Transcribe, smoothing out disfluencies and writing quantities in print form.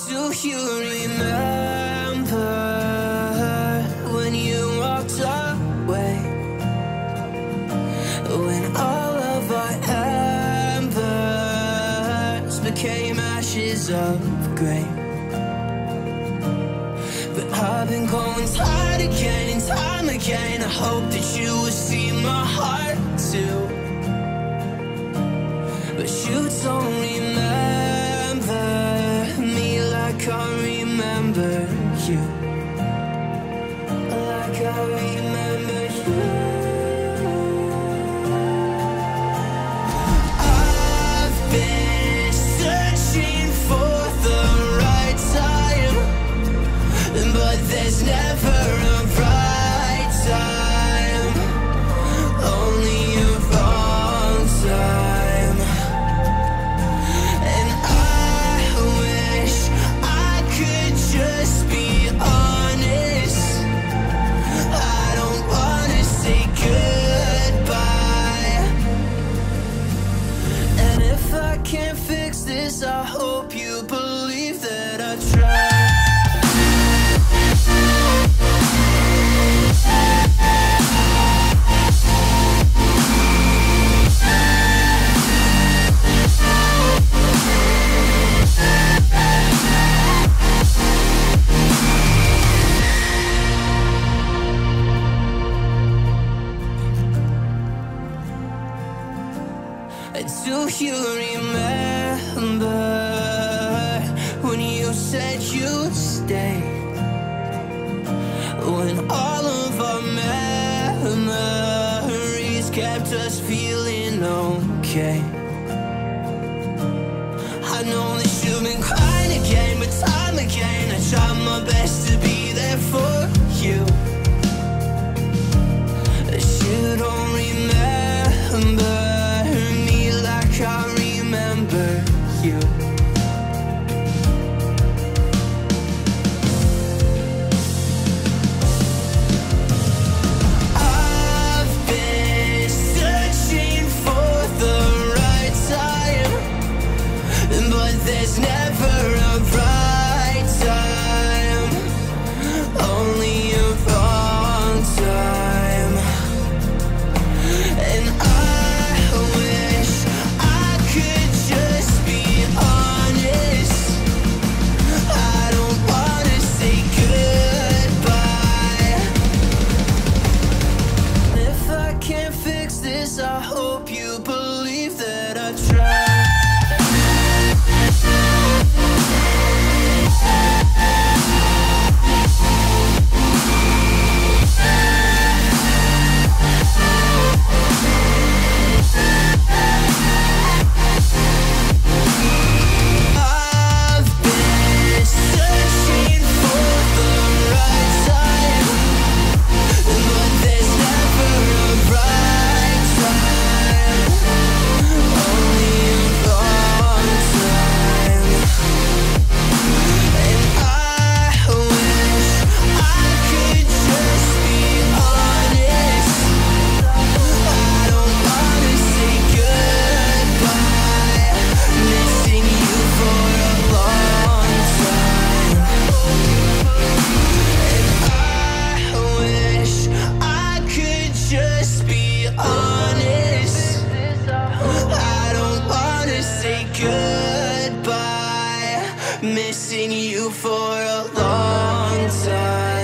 Do you remember when you walked away? When all of our embers became ashes of grey. But I've been going time again and time again. I hope that you will see my heart too. But you don't remember me like I remember you. Like I remember you. I've been searching for the right time, but there's never a right time, only a wrong time. And I wish I could just be honest. I don't wanna say goodbye. And if I can't fix this, I hope you believe that I tried. Do you remember when you said you'd stay? When all of our memories kept us feeling okay. I know that you've been crying again, but time again I tried my best to be there for you. But you don't remember I remember you. I've been searching for the right time, but there's never a right time, only a wrong time. And I wish could just be honest. I don't wanna say goodbye. If I can't fix this, I hope you believe that I tried. Missing you for a long time.